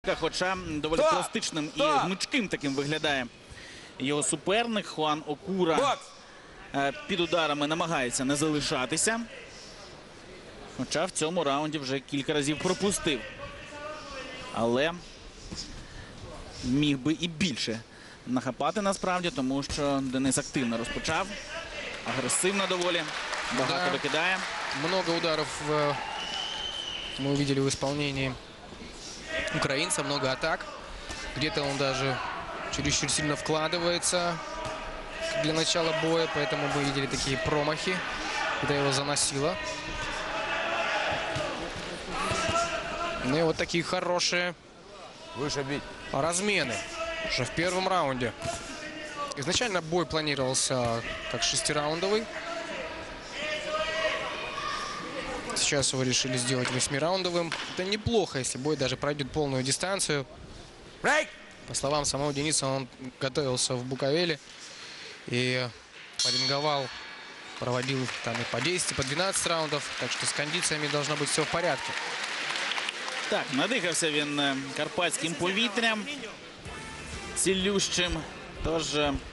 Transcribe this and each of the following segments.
Хоча доволі пластичним і гнучким таким виглядає його суперник. Хуан Окура під ударами намагається не залишатися. Хоча в цьому раунді вже кілька разів пропустив. Але міг би і більше нахапати насправді, тому що Денис активно розпочав. Агресивно доволі. Багато докидає. Много ударов мы увидели в исполнении украинца, много атак. Где-то он даже чересчур сильно вкладывается для начала боя, поэтому мы видели такие промахи, когда его заносило. Ну и вот такие хорошие размены уже в первом раунде. Изначально бой планировался как 6-раундовый. Сейчас его решили сделать 8-раундовым. Это неплохо, если бой даже пройдет полную дистанцию. По словам самого Дениса, он готовился в Буковеле и поринговал, проводил там и по 10, и по 12 раундов. Так что с кондициями должно быть все в порядке. Так, надихався він карпатським повітрям, цілющим. Тож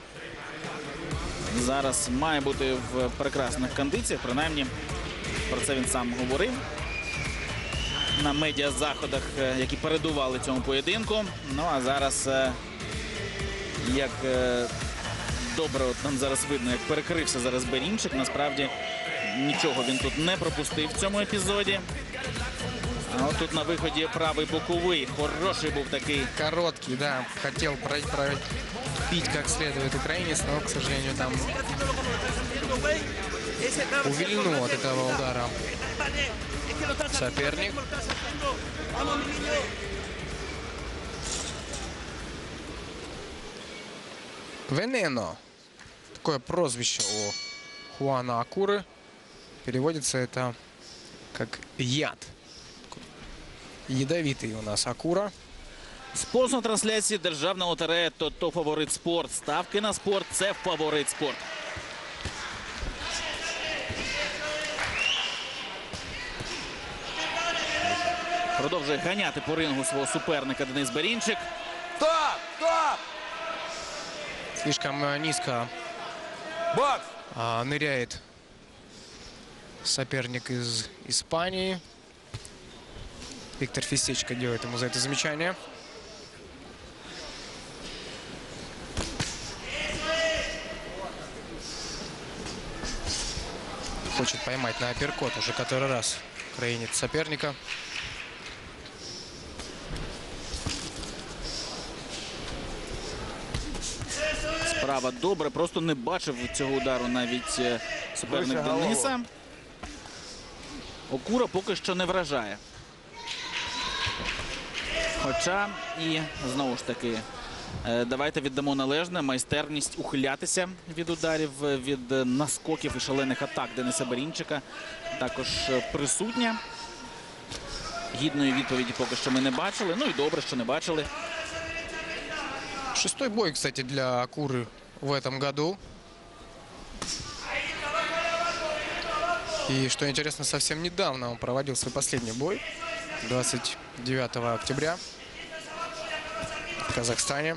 зараз має бути в прекрасних кондиціях, принаймні про це він сам говорив на медіазаходах, які передували цьому поєдинку. Ну а зараз, як добре, от нам зараз видно, як перекрився зараз Берінчик. Насправді нічого він тут не пропустив в цьому епізоді. А от тут на виході правий боковий. Хороший був такий. Короткий, да. Хотел пить как следует украинец, но, к сожалению, там увильнул от этого удара соперник. Венено. Такое прозвище у Хуана Окуры. Переводится это как яд. Ядовитый у нас Окура. Спонсор трансляції державна лотерея «Тото Фаворит Спорт». Ставки на спорт – це Фаворит Спорт. Продовжує ганяти по рингу свого суперника Денис Берінчик. Слишком низко ныряет соперник из Испании. Виктор Фистечко делает ему за это замечание. Хочет поймать на апперкот уже который раз украинец соперника. Справа добре, просто не бачив цього удару навіть суперник Дениса. Окура поки що не вражає. Хоча і, знову ж таки, давайте віддамо належне, майстерність ухилятися від ударів, від наскоків і шалених атак Дениса Берінчика також присутня. Гідної відповіді поки що ми не бачили. Ну і добре, що не бачили. Шестой бой, кстати, для Окуры в этом году. И, что интересно, совсем недавно он проводил свой последний бой. 29 октября в Казахстане.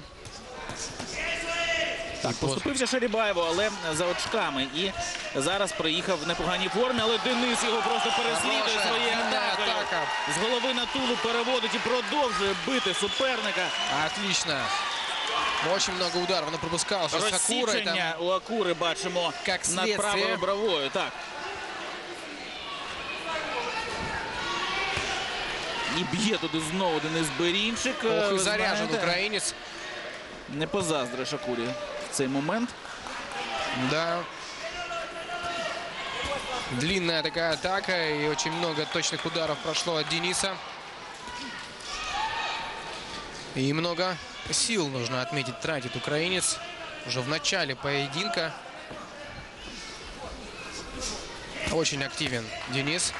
Так, поступився Шарібаєву, але за очками. І зараз приїхав в непоганій формі, але Денис його просто переслідує своєю атакою. З голови на тулу переводить і продовжує бити суперника. Отлично. Очень много ударов он пропускал. Розсічення у Окури бачимо над правою бровою. Так. І б'є туди знову Денис Берінчик. Ох, і заряжен українець. Не позаздриш Окурі в цей момент. Да. Длинная такая атака. И очень много точных ударов прошло от Дениса. И много сил, нужно отметить, тратит украинец. Уже в начале поединка. Очень активен Денис.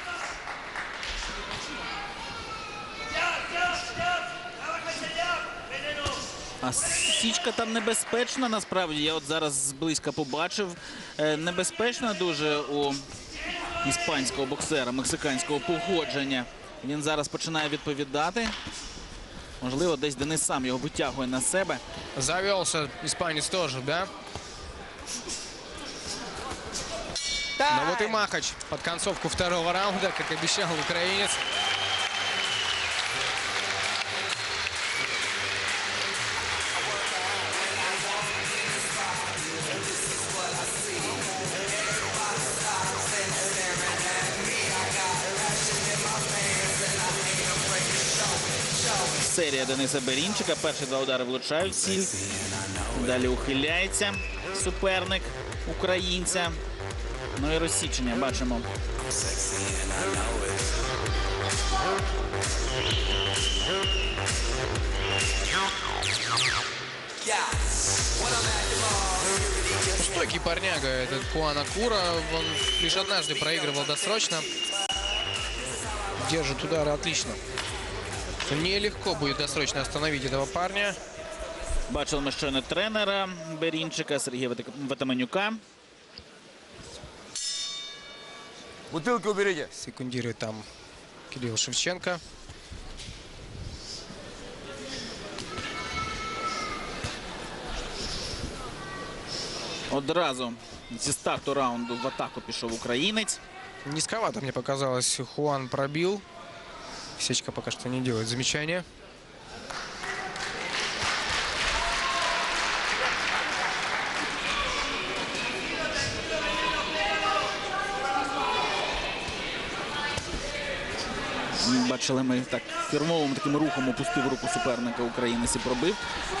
А січка там небезпечна, насправді. Я от зараз зблизька побачив. Небезпечна дуже у іспанського боксера мексиканського походження. Він зараз починає відповідати. Можливо, десь Денис сам його витягує на себе. Завелся испанец тоже, да? Но вот и Махач под концовку второго раунда, как обещал украинец. Серія Дениса Берінчика. Перші два удари влучають в ціль. Далі ухиляється суперник українця. Ну і розсічення бачимо. Стойкий парняга этот Хуан Акура. Он лишь однажды проигрывал досрочно. Держит удары отлично. Нелегко будет досрочно остановить этого парня. Бачили ми щойно тренера Берінчика Сергія Ватаманюка. Бутылки уберите. Секундирует там Кирилл Шевченко. Одразу зі старту раунду в атаку пішов українець. Низковато, мне показалось, Хуан пробил. Сечка пока что не делает замечания. Бачили ми так фірмовим таким рухом опустив руку суперника українець і пробив.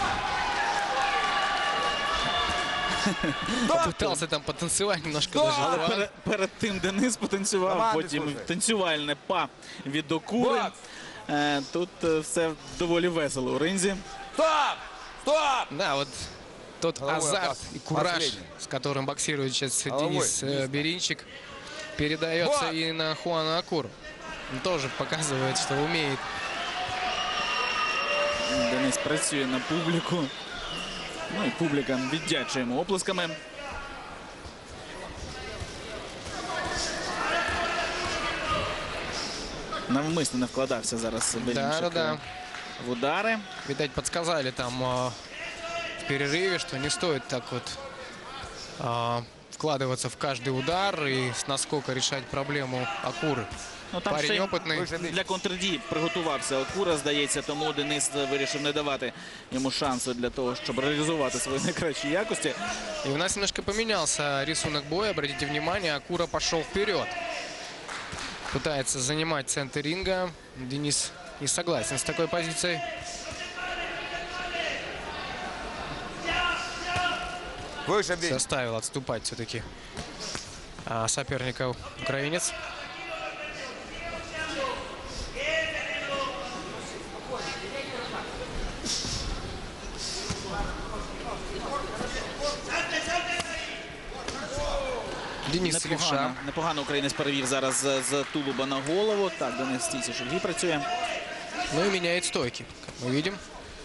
Попытался там потанцевать немножко даже. Але Хуан. перед тим Денис потанцював, Команди, потім слухай. танцювальне па від Окури. Бокс! Тут все доволі весело у ринзі. Стоп! Стоп! Да, вот тот Головой азарт атака. и кураж, Последний. с которым боксирует сейчас Головой. Денис Беринчик, передается Вот. и на Хуана Акуру. Он тоже показывает, что умеет. Денис працює на публіку. Ну і публіка віддячує йому оплесками. Навмисно не вкладався зараз Берінчик Да. в удари. Видать, подсказали там в перерыве, что не стоит так вот вкладываться в каждый удар и с наскока решать проблему Акуры. Ну, там ще й Парень опытный. Вище. для контрдії приготувався Окура, здається, тому Денис вирішив не давати йому шансу для того, щоб реалізувати свої найкращі якості. И у нас немножко поменялся рисунок боя. Обратите внимание, Акура пошел вперед. Пытается занимать центр ринга. Денис не согласен с такой позицией. Выше бей. Заставил отступать все-таки соперника украинец. Денис левша. Непогано українець перевів зараз з тулуба на голову. Так, Денис в стійці шульги працює. Ну и меняет стойки, как мы видим.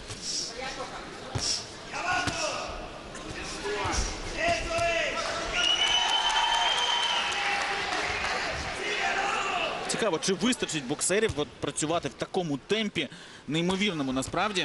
Цікаво, чи вистачить боксерів от працювати в такому темпі, неймовірному насправді.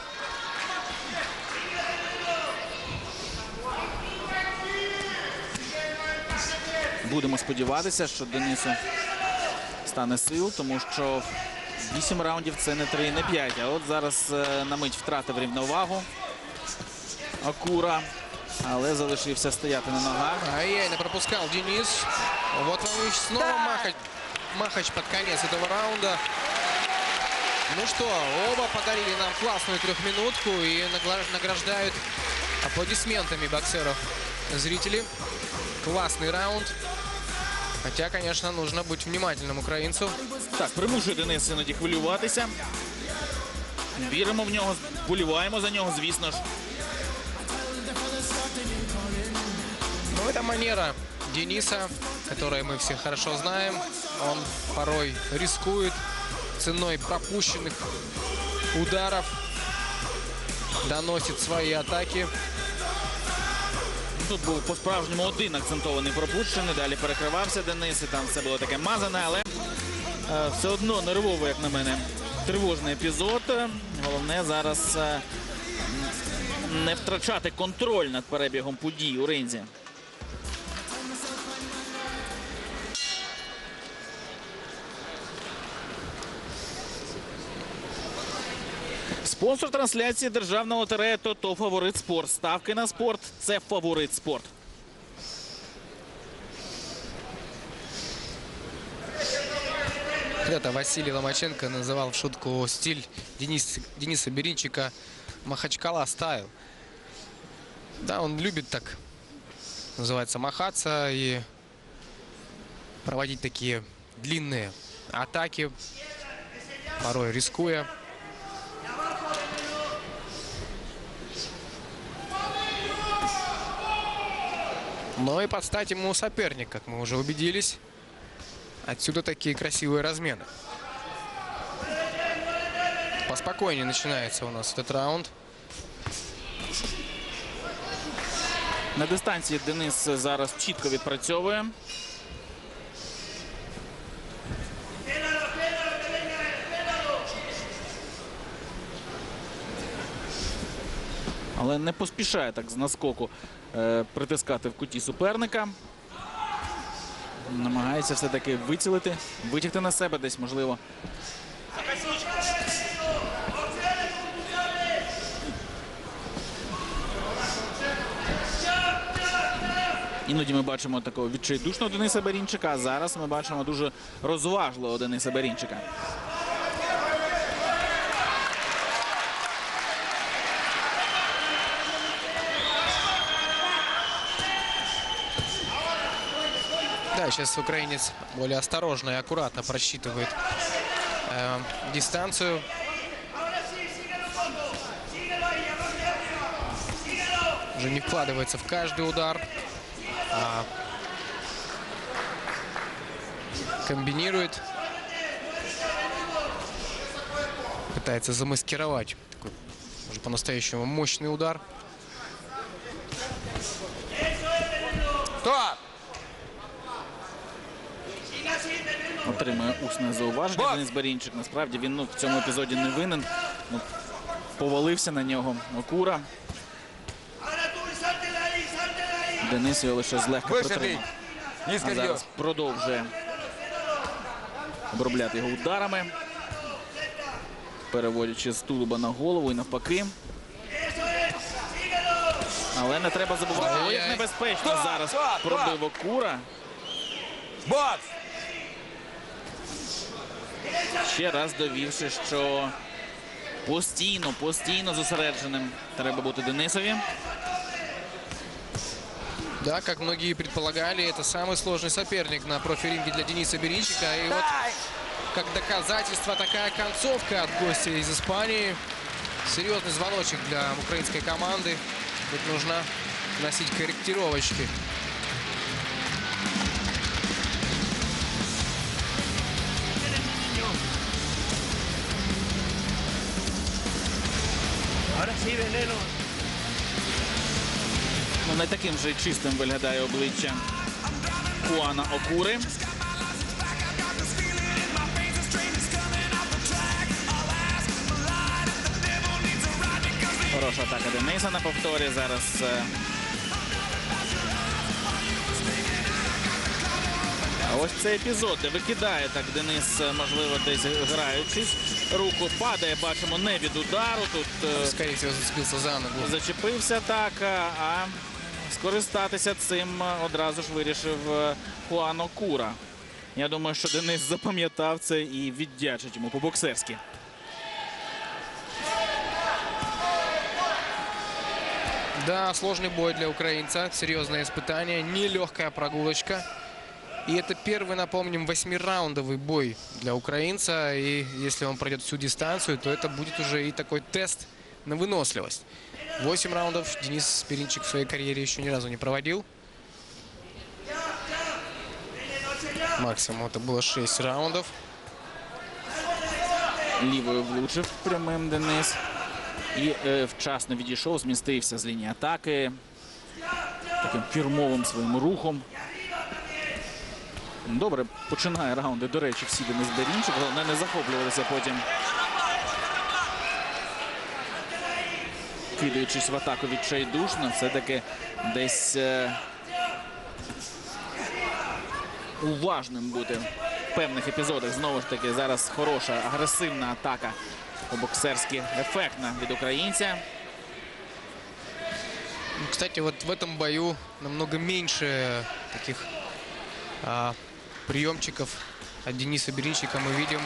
Будемо сподіватися, що Денису стане сил, тому що 8 раундів це не 3, не 5. А от зараз на мить втратив рівновагу Акура, але залишився стояти на ногах. Ай-яй, не пропускал Денис. Вот он и снова Махач под конец этого раунда. Ну что, оба подарили нам классную трехминутку и награждают аплодисментами боксеров зрители. Классный раунд. Хотя, конечно, нужно быть внимательным украинцу. Так, примушує Денис іноді хвилюватися. Віримо в нього, вболіваємо за нього, звісно ж. Но это манера Дениса, которую мы все хорошо знаем. Он порой рискует ценой пропущенных ударов, доносит свои атаки. Тут був по-справжньому один акцентований пропущений, далі перекривався Денис, і там все було таке мазане, але все одно нервово, як на мене, тривожний епізод. Головне зараз не втрачати контроль над перебігом подій у ринзі. Спонсор трансляції державна лотерея «Тото Фаворит Спорт». Ставки на спорт – це Фаворит Спорт. Когда-то Василий Ломаченко называл в шутку стиль Дениса Беринчика «Махачкала стайл». Да, он любит так, называется, махаться и проводить такие длинные атаки, порой рискуя. Но и подстать ему соперник, как мы уже убедились. Отсюда такие красивые размены. Поспокойнее начинается у нас этот раунд. На дистанції Денис зараз чітко відпрацьовує. Але не поспішає так з наскоку притискати в куті суперника. Намагається все-таки вицілити, витягти на себе десь, можливо. Іноді ми бачимо такого відчайдушного Дениса Берінчика, а зараз ми бачимо дуже розважливого Дениса Берінчика. Да, сейчас украинец более осторожно и аккуратно просчитывает дистанцию. Уже не вкладывается в каждый удар, а комбинирует. Пытается замаскировать такой уже по-настоящему мощный удар. Стоп! Отримує усне зауваження Денис Берінчик. Насправді він в цьому епізоді не винен. Повалився на нього Окура. Денис його лише злегка притримав. А зараз продовжує обробляти його ударами, переводячи з тулуба на голову і навпаки. Але не треба забувати, як небезпечно зараз пробив Окура. Бокс! Ще раз довівши, що постійно зосередженим треба бути Денисові. Да, как многие предполагали, это самый сложный соперник на профи-ринге для Дениса Беринчика. И вот, как доказательство, такая концовка от гостя из Испании. Серьезный звоночек для украинской команды. Тут нужно носить корректировочки. Не таким же чистим виглядає обличчя Хуана Окури. Хороша атака Дениса на повторі. Зараз ось цей епізод, де викидає так Денис, можливо, десь граючись. Руку падає, бачимо, не від удару. Тут Скорее всего, зацепился за ногу. зачепився так, а скористатися цим одразу ж вирішив Хуан Окура. Я думаю, що Денис запам'ятав це і віддячить йому по-боксерськи. Да, сложный бой для украинца. Серьезное испытание. Нелегкая прогулочка. И это первый, напомним, 8-раундовый бой для украинца. И если он пройдет всю дистанцию, то это будет уже и такой тест на выносливость. 8 раундов Денис Беринчик в своей карьере еще ни разу не проводил. Максимум это было 6 раундов. Лівою влучив прямим Денис. І вчасно відійшов, змістився з лінії атаки. Таким фірмовим своїм рухом. Добре починає раунди, до речі, всі Денис Берінчик. Головне не захоплювалися потім кидаючись в атаку відчайдушно, все-таки десь уважним бути в певних епізодах. Знову ж таки, зараз хороша, агресивна атака по-боксерськи ефектна від українця. Ну, кстати, вот в этом бою намного меньше таких приемчиков от Дениса Беринчика мы видим.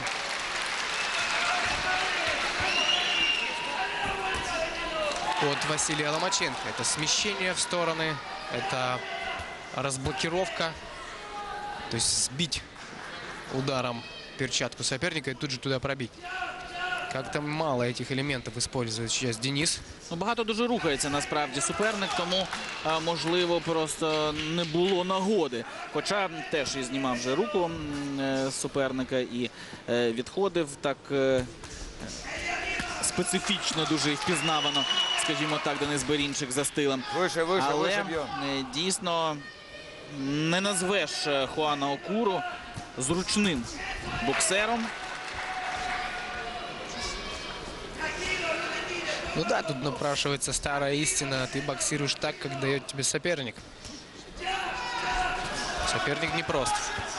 От Василия Ломаченко. Это смещение в стороны, это разблокировка. То есть сбить ударом перчатку соперника и тут же туда пробить. Как-то мало этих элементов использует сейчас Денис. Ну, багато дуже рухається насправді суперник, тому можливо просто не було нагоди. Хоча теж і знімав вже руку суперника і відходив так специфічно, дуже впізнавано, скажімо так, Денис Берінчик за стилем. Выше, выше, Але выше бьем. дійсно не назвеш Хуана Окуру зручним боксером. Ну да, тут напрашивается старая истина. Ты боксируешь так, как дает тебе соперник. Соперник непрост.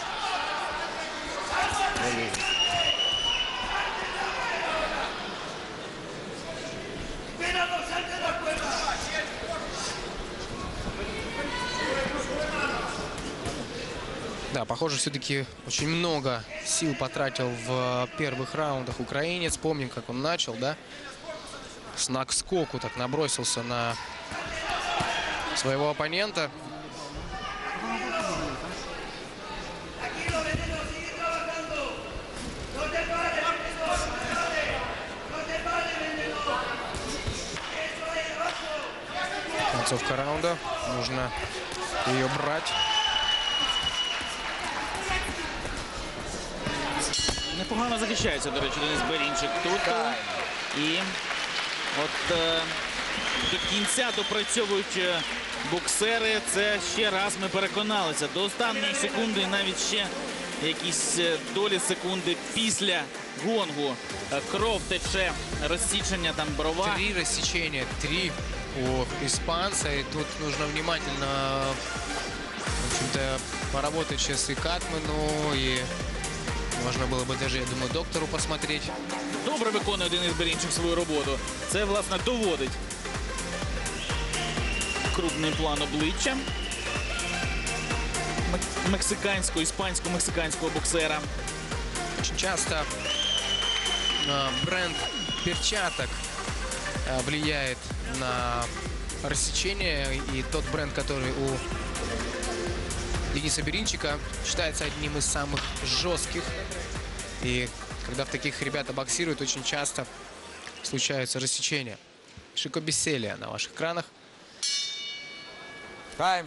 Да, похоже, все-таки очень много сил потратил в первых раундах украинец. Помним, как он начал, да? С ног-скоку так набросился на своего оппонента. Концовка раунда. Нужно ее брать. Непогано захищається, до речі, Денис Берінчик тут. І от до кінця допрацьовують боксери. Це ще раз ми переконалися. До останньої секунди і навіть ще якісь долі секунди після гонгу. Кров тече, розсічення там брова. 3 рассечения, 3 у испанца. И тут нужно внимательно, в общем-то, поработать сейчас и Катману, и можно было бы даже, я думаю, доктору посмотреть. Добре виконує Денис Берінчик свою роботу. Це, власне, доводить крупний план обличчя мексиканського, іспансько-мексиканського боксера. Очень часто бренд перчаток влияет на рассечение. И тот бренд, который у Дениса Беринчика, считается одним из самых жестких. И когда в таких ребята боксируют, очень часто случаются рассечения. Шико Бесселия на ваших экранах. Тайм.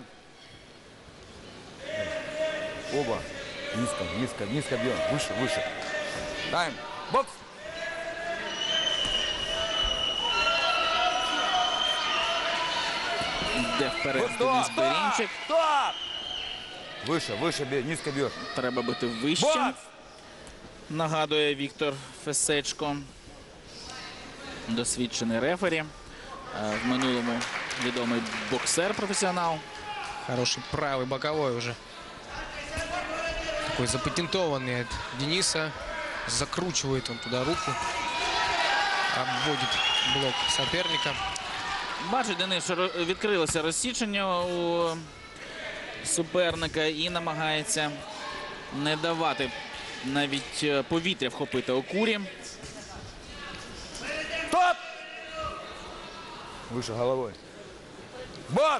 Оба. Низко, низко, низко бьем. Выше, выше. Тайм. Бокс. Йде вперед Вот Денис стоп, Берінчик. стоп! Выше, выше бей, низко бьешь. Треба бити вище. Бокс! Нагадує Віктор Фесечко. Досвідчений рефері. В минулому відомий боксер-професіонал. Хороший правый боковой уже. Такой запатентованный от Дениса. Закручивает он туда руку. Обводит блок соперника. Бачить Денис, що відкрилося розсічення у суперника і намагається не давати навіть повітря вхопити Окурі. Стоп! Выше головой. Бокс!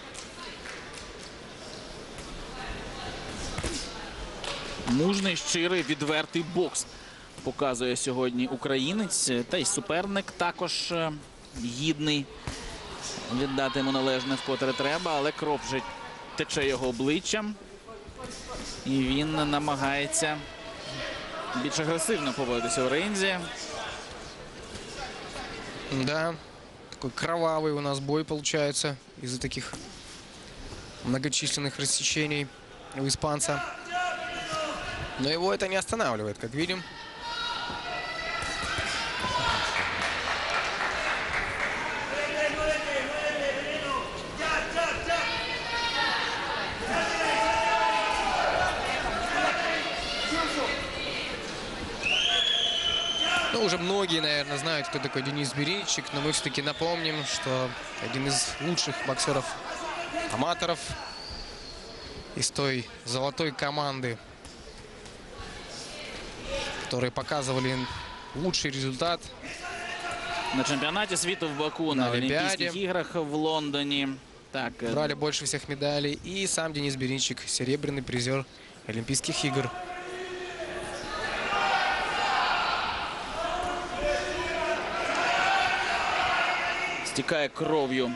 Мужний, щирий, відвертий бокс показує сьогодні українець. Та й суперник також гідний. Віддати йому належне вкотре треба, але кров вже тече його обличчям. І він намагається більш агресивно поводитися у ринзі. Да, такой кровавый у нас бой получается из-за таких многочисленных рассечений у испанца. Но его это не останавливает, как видим. уже многие, наверное, знают, кто такой Денис Беринчик, но мы все-таки напомним, что один из лучших боксеров-аматоров из той золотой команды, которые показывали лучший результат На чемпіонаті світу в Баку, на Олімпіаді. Олімпійських іграх в Лондоні. Так, брали больше всех медалей. И сам Денис Беринчик, серебряный призер Олимпийских игр. стікає кров'ю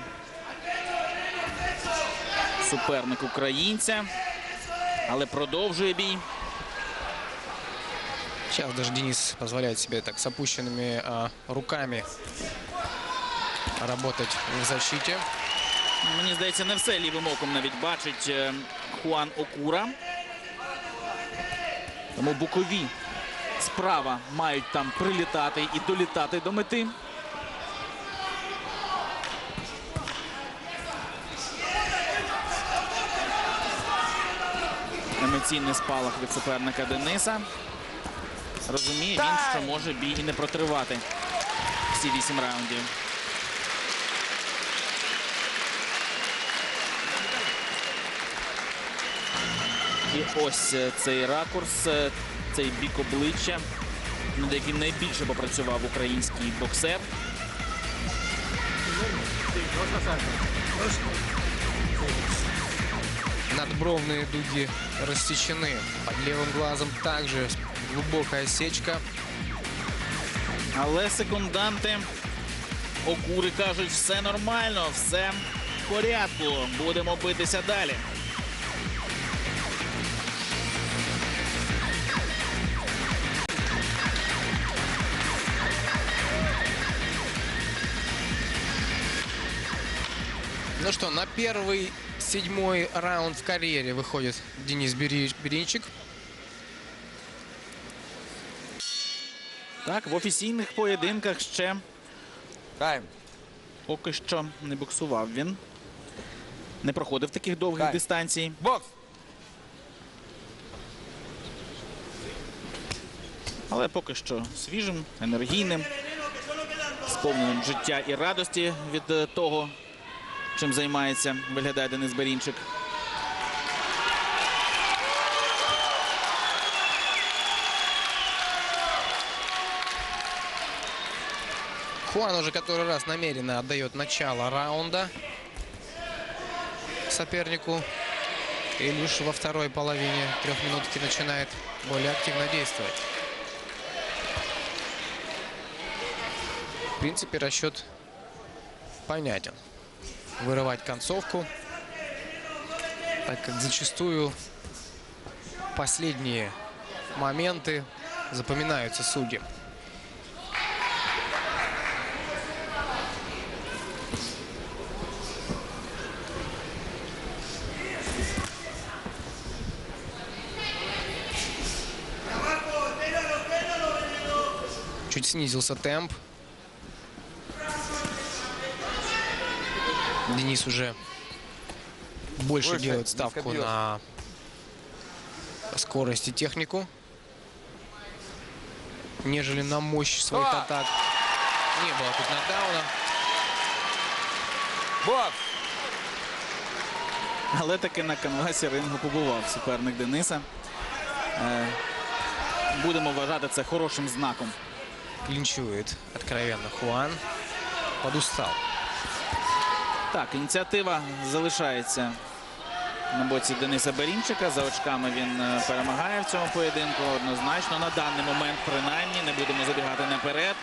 суперник українця, але продовжує бій. Сейчас даже Денис позволяет себе так с опущенными руками работать в защите. Мені здається, не все лівим оком навіть бачить Хуан Окура. Тому бокові справа мають там прилітати і долітати до мети. Емоційний спалах від суперника Дениса. Розуміє він, що може бій і не протривати всі 8 раундів. І ось цей ракурс, цей бік обличчя, над яким найбільше попрацював український боксер. Надбровные дуги рассечены. Под левым глазом также глубокая сечка. Але секунданти Окури кажуть, все нормально, все в порядку, будемо битися далі. Ну что, на первый 7-й раунд в карьере выходит Денис Беринчик. Так, в офіційних поєдинках ще Тайм. поки що не боксував він. Не проходив таких довгих дистанцій. Бокс. Але поки що свіжим, енергійним, сповненим життя і радості від того, чим займається, виглядає Денис Берінчик. Хуан уже который раз намеренно отдает начало раунда сопернику. И лишь во второй половине трехминутки начинает более активно действовать. В принципе, расчет понятен. Вырывать концовку, так как зачастую последние моменты запоминаются судьям. Чуть снизился темп. Денис уже больше Выше, делает ставку низко бьет. на скорость и технику, нежели на мощь своих атак. Не было тут нокдауна. Бокс. Але таки на канвасі рингу побував суперник Дениса. Будемо вважати це хорошим знаком. Клинчует откровенно Хуан. Подустал. Так, ініціатива залишається на боці Дениса Берінчика. За очками він перемагає в цьому поєдинку однозначно. На даний момент, принаймні, не будемо забігати наперед.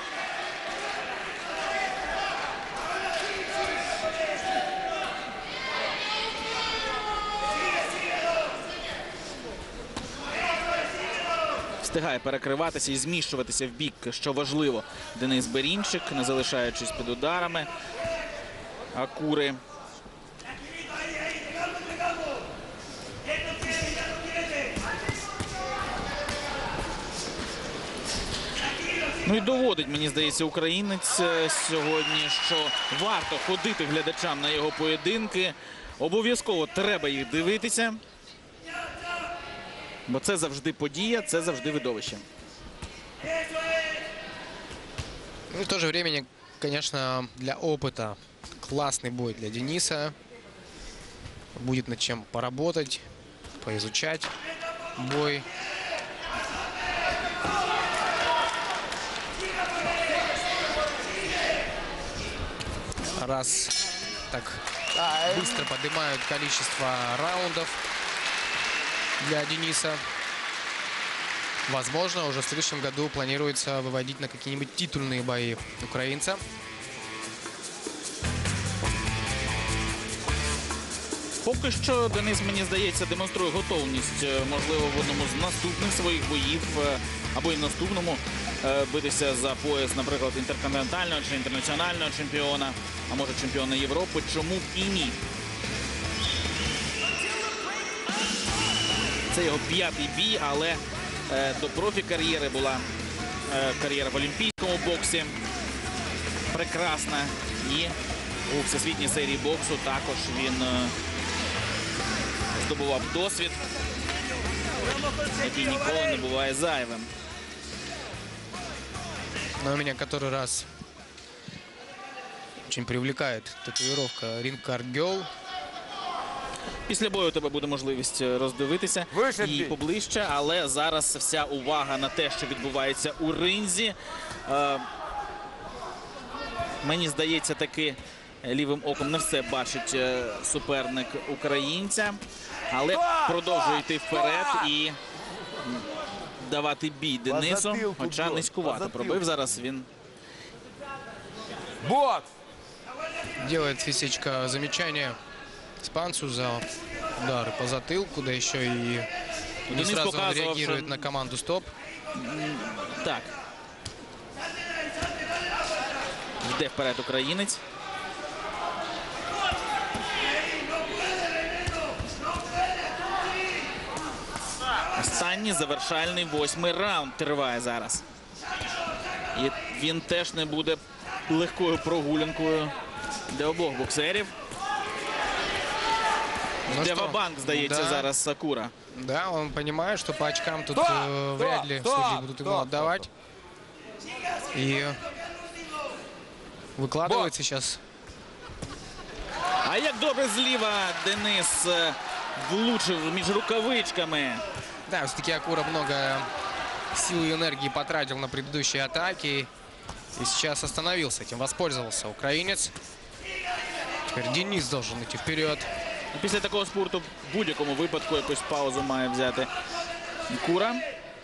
Встигає перекриватися і зміщуватися в бік, що важливо, Денис Берінчик, не залишаючись під ударами Окури. Ну і доводить, мені здається, українець сьогодні, що варто ходити глядачам на його поєдинки. Обов'язково треба їх дивитися. Бо це завжди подія, це завжди видовище. Ну, в то же время, конечно, для опыта классный бой для Дениса. Будет над чем поработать, поизучать бой. Раз так быстро поднимают количество раундов для Дениса. Возможно, уже в следующем году планируется выводить на какие-нибудь титульные бои украинца. Поки що Денис, мені здається, демонструє готовність, можливо, в одному з наступних своїх боїв, або й в наступному, битися за пояс, наприклад, інтерконтинентального чи інтернаціонального чемпіона, а може чемпіона Європи. Чому б і ні? Це його 5-й бій, але до профі-кар'єри була кар'єра в олімпійському боксі. Прекрасна. І у всесвітній серії боксу також він здобував досвід, який ніколи не буває зайвим. Но меня который раз очень привлекает татуировка Ring Card Girl. Після бою у тебе буде можливість роздивитися Вище її бій. поближче, але зараз вся увага на те, що відбувається у ринзі. Мені здається, таки лівим оком не все бачить суперник українця, але продовжує йти вперед і давати бій Денису, затилку, хоча бро, низькувато по затилку. пробив зараз він. Бокс! Делает Фисечка замечание испанцу за удары по затылку, да еще и не Денис сразу он показывал, реагирует что- на команду «Стоп». Так. Йде вперед українець. Останній завершальний 8-й раунд триває зараз. І він теж не буде легкою прогулянкою для обох боксерів. Ну Де что, ва-банк, здається, да, зараз Сакура. Да, он понимает, что по очкам тут Стоп! вряд ли Стоп! судьи будут ему Стоп! отдавать. И выкладывает Бокс! сейчас. А як добре зліва Денис влучив між рукавичками. Да, все-таки Акура много сил и энергии потратил на предыдущие атаки. И сейчас остановился, этим воспользовался украинец. Теперь Денис должен идти вперед. Після такого спорту в будь-якому випадку якусь паузу має взяти Кура.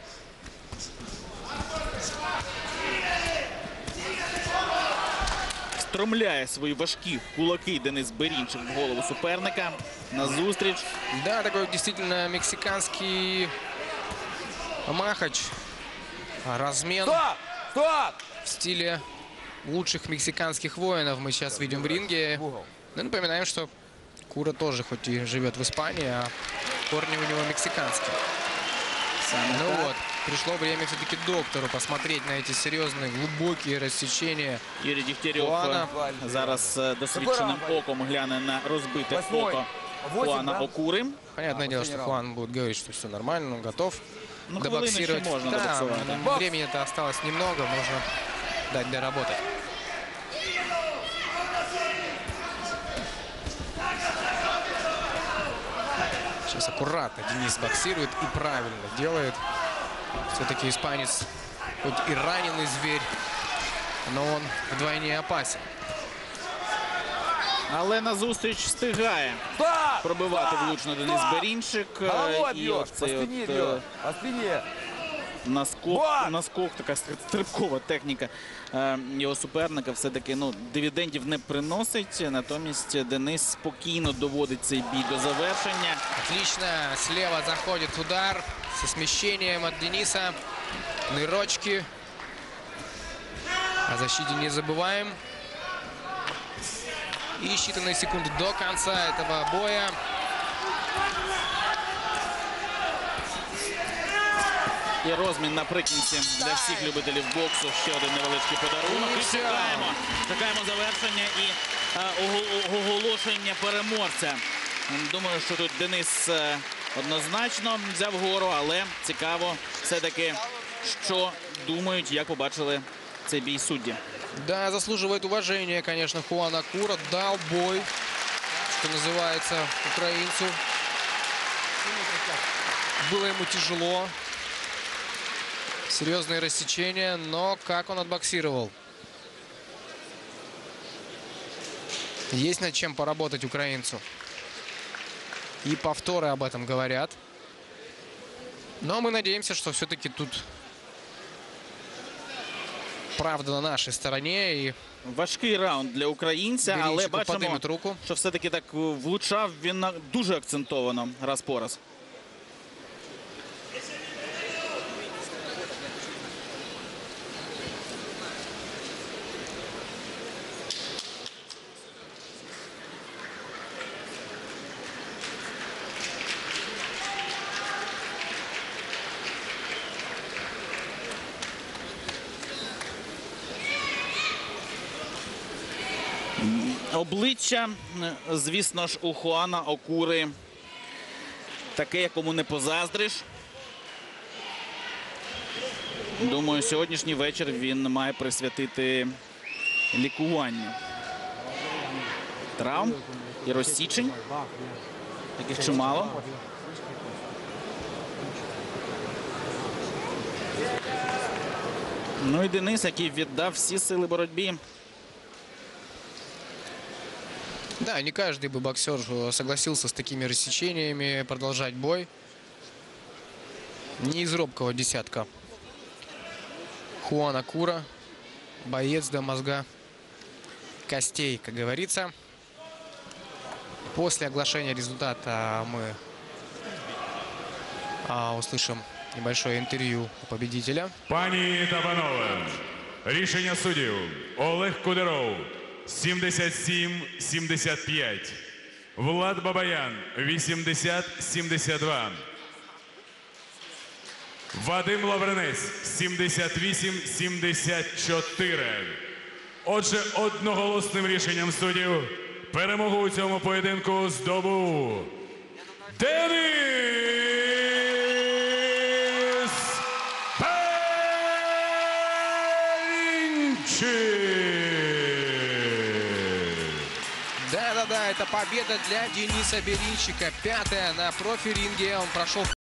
Стромляє свої важкі кулаки Денис Берінчик в голову суперника. Назустріч. Да, такой действительно мексиканский махач. Размен Стоп! Стоп! в стиле лучших мексиканских воинов мы сейчас видим в ринге. В угол. Ну, напоминаем, что Кура тоже хоть и живет в Испании, а корни у него мексиканские. Ну вот, пришло время все-таки доктору посмотреть на эти серьезные, глубокие рассечения. Юрій Дігтярьов Хуана. зараз досвідченим оком гляне на розбите Восьмой. око Восемь, Хуана да? Окури. Понятное дело, последний что раунд. Хуан будет говорить, что все нормально, он готов Ну, добоксировать. хвилину ще можна Да, добоксувати. Бокс! времени-то осталось немного, можно дать доработать. Сейчас аккуратно Денис боксирует и правильно делает. Все-таки испанец хоть и раненый зверь, но он вдвойне опасен. Але назустріч встигає Стоп! пробивати Стоп! влучно Денис Стоп! Берінчик. Головой І бьет, по оцей спине от бьет, по спине. наскок, Бокс! така стрибкова техніка його суперника все-таки дивідендів не приносить. Натомість Денис спокійно доводить цей бій до завершення. Отлично, слева заходит удар со смещением от Дениса. Нырочки. О защите не забываем. И считанные секунды до конца этого боя. І розмін наприкінці для всіх любителів боксу. Ще один невеличкий подарунок. І І все. чекаємо завершення і оголошення переможця. Думаю, що тут Денис однозначно взяв гору, але цікаво все-таки, що думають, як побачили цей бій судді. Да, заслуживает уважения, конечно, Хуан Акура. Дал бой, что называется, украинцу. Было ему тяжело. Серьезные рассечения, но как он отбоксировал. Есть над чем поработать украинцу. И повторы об этом говорят. Но мы надеемся, что все-таки тут правда на нашій стороні. І Важкий раунд для українця, але Берінчиков бачимо, підніме руку. що все-таки так влучав він дуже акцентовано раз по раз. Обличчя, звісно ж, у Хуана Акури таке, якому не позаздриш. Думаю, сьогоднішній вечір він має присвятити лікуванню травм і розсічень, таких чимало. Ну і Денис, який віддав всі сили боротьбі. Да, не каждый бы боксер согласился с такими рассечениями продолжать бой. Не из робкого десятка. Хуан Акура, боец до мозга костей, как говорится. После оглашения результата мы услышим небольшое интервью у победителя. Пані та панове, рішення суддів. Олег Кудеров 77-75. Влад Бабаян 80-72. Вадим Лавренець 78-74. Отже, одноголосним рішенням суддів перемогу у цьому поєдинку здобув Денис Да-да-да, это победа для Дениса Беринчика. 5-я на профи-ринге. Он прошел